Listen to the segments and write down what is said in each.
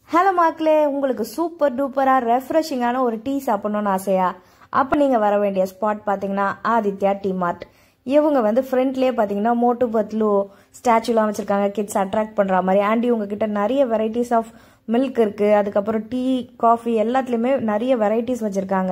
Hello மக்களே, உங்களுக்கு super டூப்பராக ரெஃப்ரெஷிங்கான ஒரு டீ சாப்பிடணும்னு ஆசையா? அப்போ நீங்கள் வர வேண்டிய ஸ்பாட் பார்த்தீங்கன்னா ஆதித்யா டீ மார்ட். இவங்க வந்து ஃப்ரண்ட்லேயே பார்த்தீங்கன்னா மோட்டு பத்லு ஸ்டாச்சுலாம் வச்சுருக்காங்க, கிட்ஸ் அட்ராக்ட் பண்ணுற மாதிரி. அண்ட் இவங்க கிட்ட நிறைய வெரைட்டிஸ் ஆஃப் மில்க் இருக்குது. அதுக்கப்புறம் டீ, காஃபி எல்லாத்துலேயுமே நிறைய வெரைட்டிஸ் வச்சுருக்காங்க.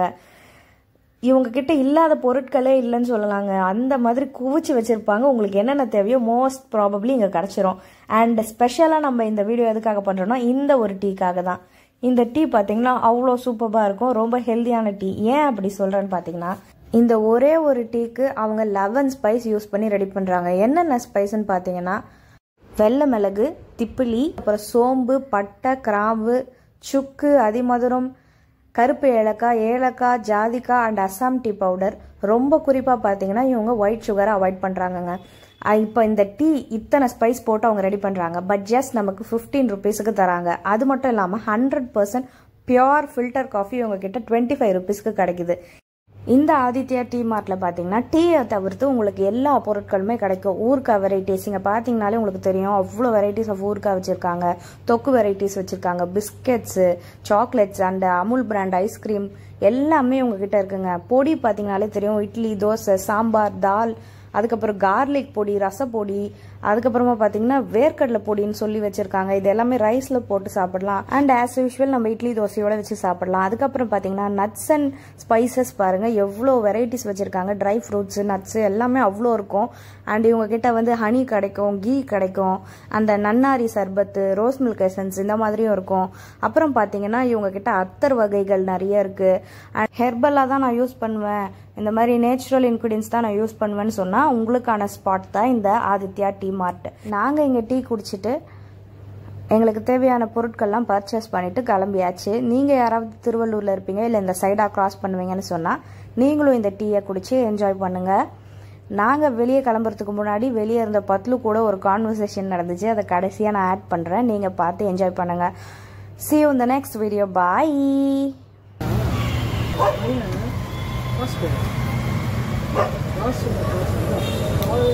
இவங்க கிட்ட இல்லாத பொருட்களே இல்லைன்னு சொல்லலாங்க. அந்த மாதிரி குவிச்சு வச்சுருப்பாங்க. உங்களுக்கு என்னென்ன தேவையோ மோஸ்ட் ப்ராபப்ளி இங்கே கிடச்சிரும். அண்ட் ஸ்பெஷலாக நம்ம இந்த வீடியோ எதுக்காக பண்ணுறோன்னா இந்த ஒரு டீக்காக தான். இந்த டீ பார்த்தீங்கன்னா அவ்வளோ சூப்பராக இருக்கும், ரொம்ப ஹெல்த்தியான டீ. ஏன் அப்படி சொல்கிறேன்னு பார்த்தீங்கன்னா, இந்த ஒரே ஒரு டீக்கு அவங்க 11 ஸ்பைஸ் யூஸ் பண்ணி ரெடி பண்ணுறாங்க. என்னென்ன ஸ்பைஸ்ன்னு பார்த்தீங்கன்னா, வெள்ளை மிளகு, திப்பிலி, அப்புறம் சோம்பு, பட்டை, கிராம்பு, சுக்கு, அதிமதுரம், கருப்பு ஏலக்காய், ஜாதிக்காய் அண்ட் அஸ்ஸாம் டீ பவுடர். ரொம்ப குறிப்பாக பார்த்தீங்கன்னா இவங்க ஒயிட் சுகரை அவாய்ட் பண்ணுறாங்கங்க. இப்போ இந்த டீ இத்தனை ஸ்பைஸ் போட்டு அவங்க ரெடி பண்ணுறாங்க. பட் ஜஸ்ட் நமக்கு 15 ருபீஸுக்கு தராங்க. அது மட்டும் இல்லாமல் 100% பியோர் ஃபில்டர் காஃபி உங்ககிட்ட 25 ருபீஸ்க்கு கிடைக்குது. இந்த ஆதித்யா டீ மார்ட்டில் பார்த்தீங்கன்னா டீயை தவிர்த்து உங்களுக்கு எல்லா பொருட்களுமே கிடைக்கும். ஊறுகாய் வெரைட்டிஸ் இங்கே பார்த்தீங்கனாலே உங்களுக்கு தெரியும், அவ்வளோ வெரைட்டிஸ் ஆஃப் ஊறுகாய் வச்சுருக்காங்க. தொக்கு வெரைட்டிஸ் வச்சுருக்காங்க, biscuits, chocolates and Amul brand ice cream எல்லாமே உங்ககிட்ட இருக்குங்க. பொடி பார்த்தீங்கனாலே தெரியும், இட்லி, தோசை, சாம்பார், தால், அதுக்கப்புறம் கார்லிக் பொடி, ரசப்பொடி, அதுக்கப்புறமா பார்த்தீங்கன்னா வேர்க்கடலை பொடின்னு சொல்லி வச்சுருக்காங்க. இது எல்லாமே ரைஸில் போட்டு சாப்பிடலாம். அண்ட் ஆஸ் யூஷுவல் நம்ம இட்லி தோசையோடு வச்சு சாப்பிடலாம். அதுக்கப்புறம் பார்த்தீங்கன்னா நட்ஸ் அண்ட் ஸ்பைசஸ் பாருங்கள், எவ்வளோ வெரைட்டிஸ் வச்சுருக்காங்க. ட்ரை ஃப்ரூட்ஸு, நட்ஸு எல்லாமே அவ்வளோ இருக்கும். அண்ட் இவங்ககிட்ட வந்து ஹனி கிடைக்கும், கீ கிடைக்கும், அந்த நன்னாரி சர்பத்து, ரோஸ் மில்க் எசன்ஸ் இந்த மாதிரியும் இருக்கும். அப்புறம் பார்த்தீங்கன்னா இவங்ககிட்ட அத்தர் வகைகள் நிறைய இருக்குது. அண்ட் ஹெர்பலாக தான் நான் யூஸ் பண்ணுவேன், இந்த மாதிரி நேச்சுரல் இன்க்ரீடியன்ஸ் தான் நான் யூஸ் பண்ணுவேன்னு சொன்னால் உங்களுக்கான ஸ்பாட் தான் இந்த ஆதித்யா டீ மார்ட். நாங்கள் இங்கே டீ குடிச்சிட்டு எங்களுக்கு தேவையான பொருட்கள்லாம் பர்ச்சேஸ் பண்ணிவிட்டு கிளம்பியாச்சு. நீங்கள் யாராவது திருவள்ளூரில் இருப்பீங்க, இல்லை இந்த சைடாக க்ராஸ் பண்ணுவீங்கன்னு சொன்னால் நீங்களும் இந்த டீயை குடித்து என்ஜாய் பண்ணுங்கள். நாங்கள் வெளியே கிளம்புறதுக்கு முன்னாடி வெளியே இருந்த பத்லு கூட ஒரு கான்வர்சேஷன் நடந்துச்சு. அதை கடைசியாக நான் ஆட் பண்ணுறேன், நீங்கள் பார்த்து என்ஜாய் பண்ணுங்கள். See you in the next video. Bye.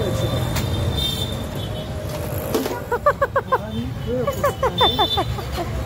Ha ha ha ha.